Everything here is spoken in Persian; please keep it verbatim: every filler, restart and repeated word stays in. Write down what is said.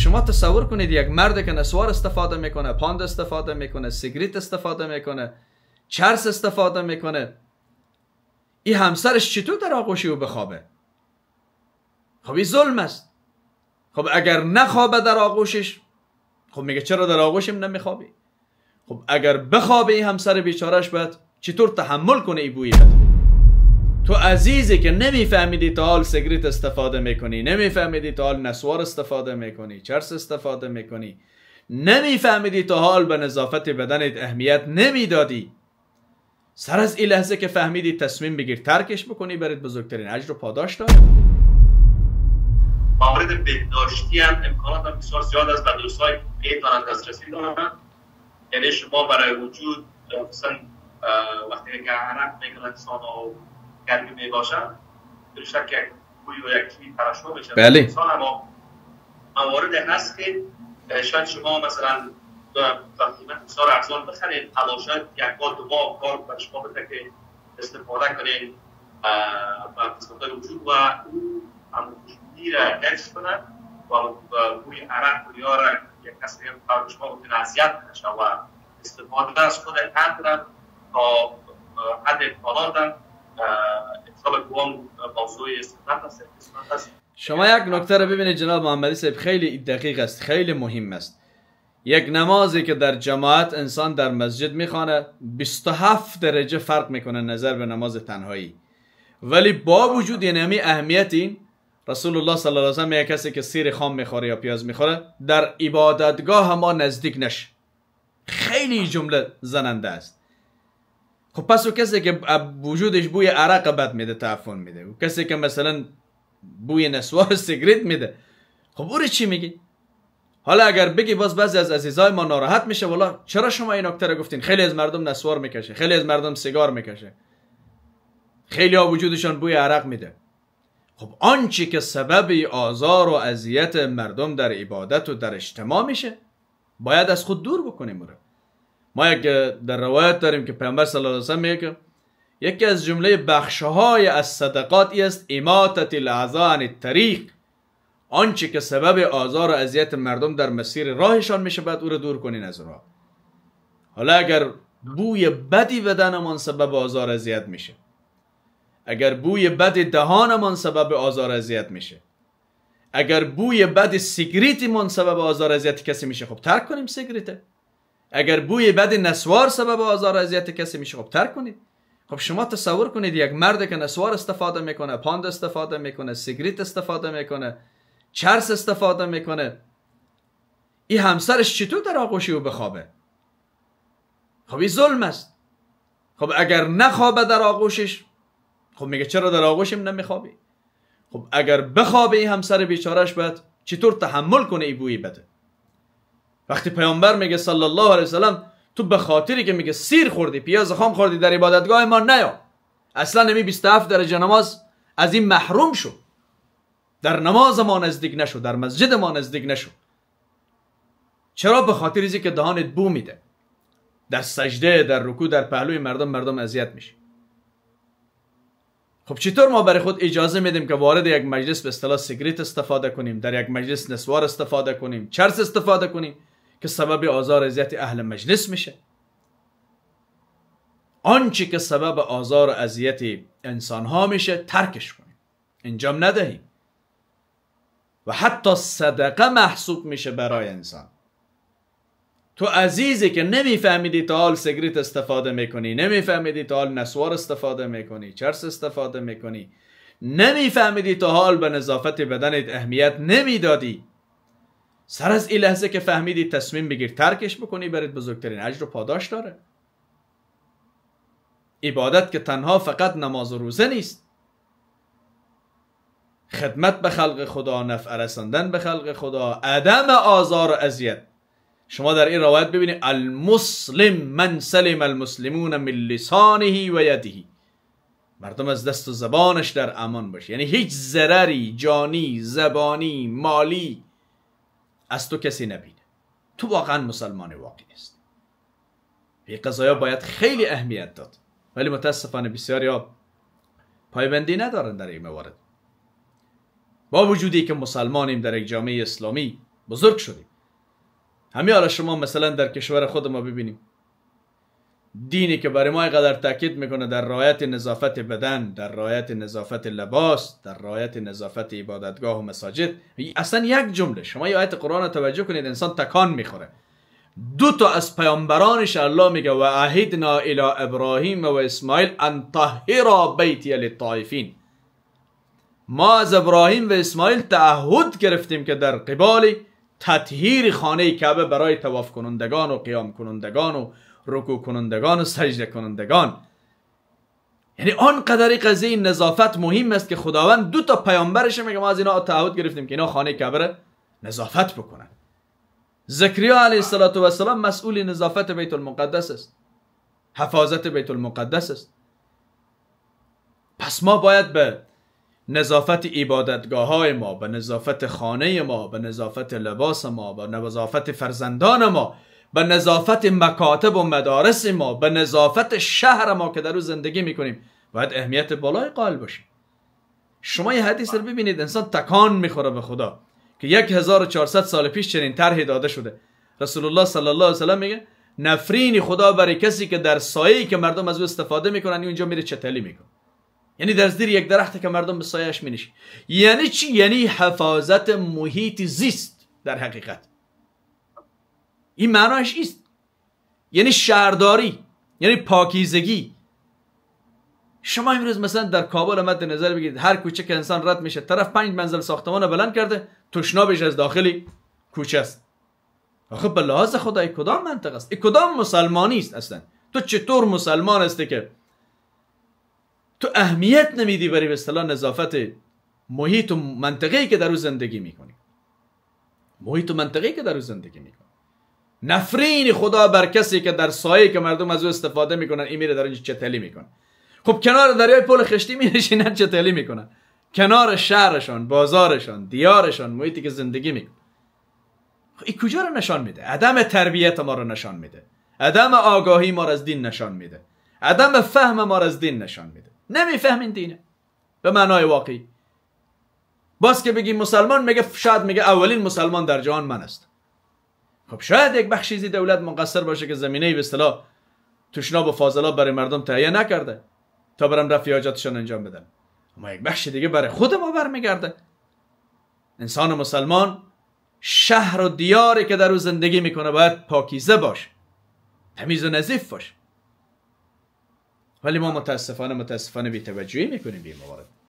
شما تصور کنید یک مرد که نسوار استفاده میکنه، پاند استفاده میکنه، سیگریت استفاده میکنه، چرس استفاده میکنه، این همسرش چطور در آغوشی او بخوابه؟ خب این ظلم است. خب اگر نخوابه در آغوشش، خب میگه چرا در آغوشم نمیخوابی؟ خب اگر بخوابه این همسر بیچارهش باید چطور تحمل کنه ای بوی بد؟ تو عزیزی که نمیفهمیدی تا حال سیگریت استفاده میکنی، نمیفهمیدی تا حال نسوار استفاده میکنی، چرس استفاده میکنی، نمیفهمیدی تا حال به نظافت بدنت اهمیت نمیدادی، سر از این لحظه که فهمیدی تصمیم بگیر ترکش بکنی، برات بزرگترین اجر و پاداش داره. موارد بهداشتی هم امکانات هم بسیار زیاد است و دوستای میتونن دسترسی دارن. یعنی شما برای وجود مثلا وقتی که عرق میکنن انسان و گرمی میباشن بیشتر که بوی و یک چیزی ترشح بشه بله. انسان، اما موارد هست که شاید شما مثلا تقریبا بسیار ارزان بخرید، حالا شاید یک بار دو بار کار برای شما بده که استفاده کنید و قسمت‌های وجود و هم خوشبودی را حفظ کنند و بوی عرق و یا را یک کسی هم برای شما ممکن اذیت نشه و استفاده از خود حد را تا حد امکانات را اطلاع قوام موضوع استفاده است. شما یک نکته رو ببینید جناب محمدی صاحب، خیلی دقیق است، خیلی مهم است. یک نمازی که در جماعت انسان در مسجد میخوانه بیست و هفت درجه فرق میکنه نظر به نماز تنهایی، ولی با وجود این اهمیتی رسول الله صلی الله علیه و سلم یک کسی که سیر خام میخوره یا پیاز میخوره در عبادتگاه ما نزدیک نشه. خیلی جمله زننده است. خب پس او کسی که وجودش بوی عرق بد میده تعفن میده، و کسی که مثلا بوی نسوار سیگریت میده، خب او رو چی میگی؟ حالا اگر بگی باز بعضی از عزیزای ما ناراحت میشه، والا چرا شما این نکته رو گفتین؟ خیلی از مردم نسوار میکشه، خیلی از مردم سیگار میکشه، خیلی ها وجودشان بوی عرق میده. خب آنچه که سبب آزار و اذیت مردم در عبادت و در اجتماع میشه باید از خود دور بکنیم. رو ما یک در روایت داریم که پیامبر صلی الله علیه و سلم میگه که یکی از جمله بخشهای از صدقات است اماطة الاذی عن الطریق، آنچه که سبب آزار و اذیت مردم در مسیر راهشان میشه باید او رو دور کنین از راه. حالا اگر بوی بدی بدنمان سبب آزار و اذیت میشه، اگر بوی بد دهانمان سبب آزار و اذیت میشه، اگر بوی بد سیگریتمون سبب آزار و اذیت کسی میشه، خب ترک کنیم سیگریت. اگر بوی بد نسوار سبب آزار و اذیت کسی میشه، خب ترک کنید. خب شما تصور کنید یک مرد که نسوار استفاده میکنه، پاند استفاده میکنه، سیگریت استفاده میکنه، چرس استفاده میکنه، این همسرش چطور در آغوش او بخوابه؟ خب این ظلم است. خب اگر نخوابه در آغوشش، خب میگه چرا در آغوشم نمیخوابی؟ خب اگر بخوابه این همسر بیچارهش باید چطور تحمل کنه ای بوی بده؟ وقتی پیامبر میگه صلی الله علیه وسلم تو به خاطری که میگه سیر خوردی، پیاز خام خوردی در عبادتگاه ما نیا، اصلا نمی بیست و هفت درجه نماز از این محروم شو، در نماز ما نزدیک نشو، در مسجد ما نزدیک نشو. چرا؟ به خاطر اینکه که دهانت بو میده، در سجده، در رکوع، در پهلوی مردم مردم اذیت میشه. خب چطور ما برای خود اجازه میدیم که وارد یک مجلس به اصطلاح سیگریت استفاده کنیم، در یک مجلس نسوار استفاده کنیم، چرس استفاده کنیم که سبب آزار اذیت اهل مجلس میشه؟ آنچه که سبب آزار و اذیت انسان ها میشه ترکش کنیم، انجام ندهیم. و حتی صدقه محسوب میشه برای انسان. تو عزیزی که نمیفهمیدی تا حال سیگریت استفاده میکنی، نمیفهمیدی تا حال نسوار استفاده میکنی، چرس استفاده میکنی، نمیفهمیدی تا حال به نظافت بدنت اهمیت نمیدادی، سر از این لحظه که فهمیدی تصمیم بگیر ترکش بکنی، برات بزرگترین اجر و پاداش داره. عبادت که تنها فقط نماز و روزه نیست، خدمت به خلق خدا، نفع رساندن به خلق خدا، عدم آزار و اذیت. شما در این روایت ببینید المسلم من سلم المسلمون من لسانه و یده، مردم از دست و زبانش در امان باشه، یعنی هیچ ضرری جانی، زبانی، مالی از تو کسی نبینه. تو واقعا مسلمان واقعی است. این قضایا باید خیلی اهمیت داد، ولی متاسفانه بسیاری ها پایبندی ندارن در این موارد. با وجودی که مسلمانیم در یک جامعه اسلامی بزرگ شدیم. همین حالا شما مثلا در کشور خود ما ببینیم، دینی که برای ما اینقدر تاکید میکنه در رعایت نظافت بدن، در رعایت نظافت لباس، در رعایت نظافت عبادتگاه و مساجد، اصلا یک جمله شما یه آیت قرآن توجه کنید انسان تکان میخوره. دو تا از پیامبرانش الله میگه و عهدنا الی ابراهیم و اسماعیل ان طهرا بیتی للطائفین. ما از ابراهیم و اسماعیل تعهد گرفتیم که در قبال تطهیر خانه کعبه برای طواف کنندگان و قیام کنندگان و رکوع کنندگان و سجده کنندگان. یعنی آنقدر قضیه نظافت مهم است که خداوند دو تا پیامبرش میگه ما از اینا تعهد گرفتیم که اینا خانه کعبه را نظافت بکنن. زکریا علیه السلام مسئول نظافت بیت المقدس است، حفاظت بیت المقدس است. پس ما باید به نظافت عبادتگاه های ما، به نظافت خانه ما، به نظافت لباس ما، به نظافت فرزندان ما، به نظافت مکاتب و مدارس ما، به نظافت شهر ما که در او زندگی میکنیم باید اهمیت بالای قائل باشیم. شما یه حدیث رو ببینید انسان تکان میخوره به خدا که یک هزار و چهارصد سال پیش چنین طرحی داده شده. رسول الله صلی الله علیه و سلم میگه نفرین خدا برای کسی که در سایه‌ای که مردم از او استفاده میکنن اونجا میره چتلی میکنه. یعنی در زیر یک درخت که مردم به سایه‌اش مینشین. یعنی چی؟ یعنی حفاظت محیط زیست در حقیقت. این معناش است. یعنی شهرداری، یعنی پاکیزگی. شما امروز مثلا در کابل مد نظر بگیرید هر کوچه که انسان رد میشه طرف پنج منزل ساختمان بلند کرده، تشنابش از داخلی کوچه است. آخه به لحاظ خدای کدام منطق است؟ ای کدام مسلمانی است اصلا؟ تو چطور مسلمان هستی که تو اهمیت نمیدی برای به اصطلاح نظافت محیط و منطقه‌ای که در او زندگی میکنی؟ محیط و منطقه‌ای که در او زندگی میکنی. نفرین خدا بر کسی که در سایه که مردم از او استفاده میکنن این میره در اینجا چتلی میکنه. خب کنار دریای پل خشتی میشینن چتلی میکنن، کنار شهرشان، بازارشان، دیارشان، محیطی که زندگی میکنن. این کجا رو نشان میده؟ عدم تربیت ما رو نشان میده، عدم آگاهی ما رو از دین نشان میده، عدم فهم ما رو از دین نشان میده. نمیفهمین دینه به معنای واقعی. باز که بگیم مسلمان، میگه شاید میگه اولین مسلمان در جهان من است. خب شاید یک بخشی دولت مقصر باشه که زمینه به اصطلاح تشناب و فاضلاب برای مردم تهیه نکرده تا برن رفع حاجاتشون انجام بدن، اما یک بخش دیگه برای خود ما برمیگرده. انسان مسلمان شهر و دیاری که در او زندگی میکنه باید پاکیزه باشه، تمیز و نظیف باشه. ولی ما متاسفانه متاسفانه بی‌توجهی میکنیم به این موارد.